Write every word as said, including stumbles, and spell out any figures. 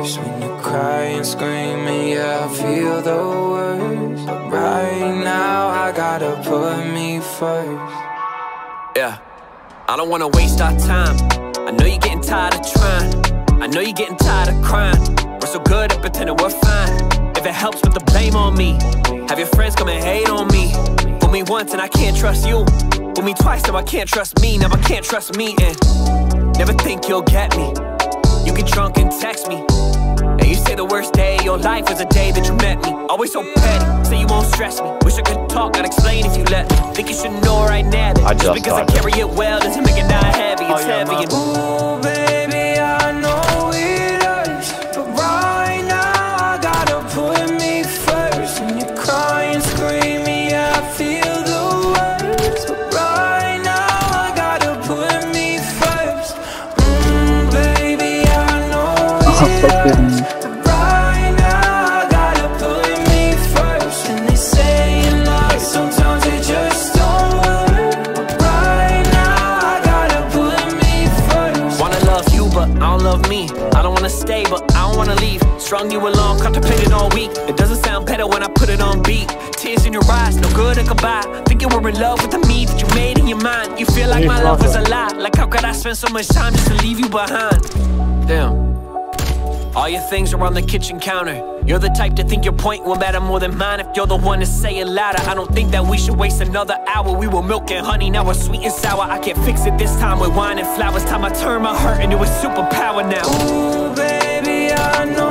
first. When you cry and scream and yeah, I feel the worst. But right now I gotta put me first. Yeah, I don't wanna waste our time. I know you're getting tired of trying. I know you're getting tired of crying. We're so good at pretending we're fine. If it helps, put the blame on me. Have your friends come and hate on me. Fool me once and I can't trust you. Fool me twice, now I can't trust me. Now I can't trust me and never think you'll get me. You get drunk and text me, and you say the worst day of your life was the day that you met me. Always so petty, say you won't stress me. Wish I could talk, I'd explain if you let me. Think you should know right now that I just, just because I carry it well doesn't make it not heavy. It's oh, heavy and ooh, baby, I know it hurts, but right now I gotta put me first. When you cry and scream, yeah, I feel the worst. But right now I gotta put me first. Mm, baby, I know it hurts, but right now I gotta put me first. And they say in life sometimes it just don't work, but right now I gotta put me first. wanna love you, but I don't love me. I don't wanna stay, but I don't wanna leave. Strung you along, contemplated all week. It doesn't sound better when I put it on beat. Tears in your eyes, no good at goodbye. Thinking we're in love with the me that you made in your mind. You feel like my love was a lie. Like how could I spend so much time just to leave you behind? Damn. All your things are on the kitchen counter. You're the type to think your point will matter more than mine. If you're the one to say it louder, I don't think that we should waste another hour. We were milk and honey, now we're sweet and sour. I can't fix it this time with wine and flowers. Time I turn my hurt into a superpower now. Ooh, baby, I know